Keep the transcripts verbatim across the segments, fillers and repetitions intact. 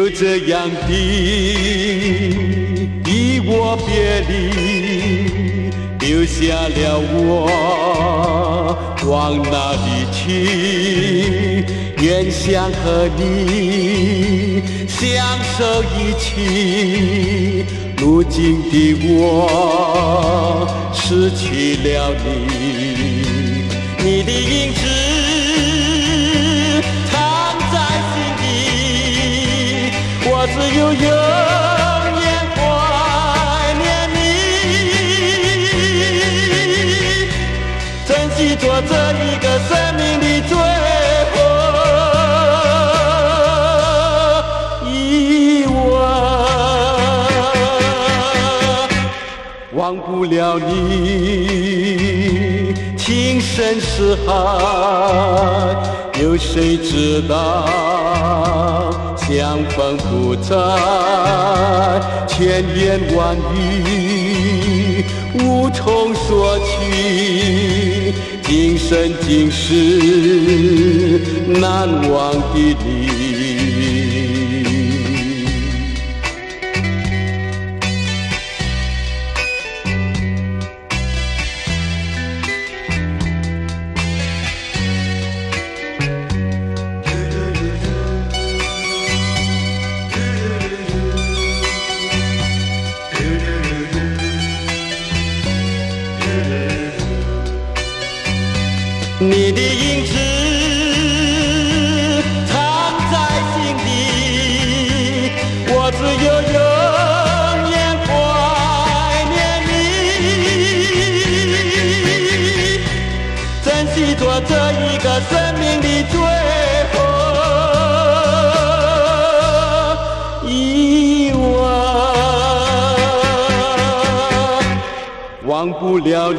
就这样的与我别离，留下了我往哪里去？愿想和你相守一起，如今的我失去了你，你的影子藏在心底，我只有永远怀念你，珍惜着这一个生命的最后忘不了你，情深似海，有谁知道？相逢不再，千言万语无从说起，今生今世难忘的你。你的影子藏在心底，我只有永远怀念你，珍惜着这一个生命的最后遗忘，忘不了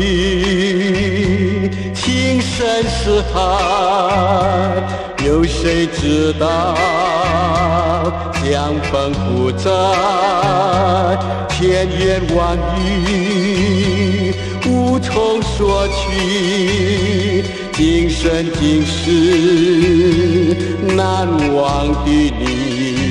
你，情深似海，有谁知道？相逢不再，千言万语无从说起，今生今世难忘的你。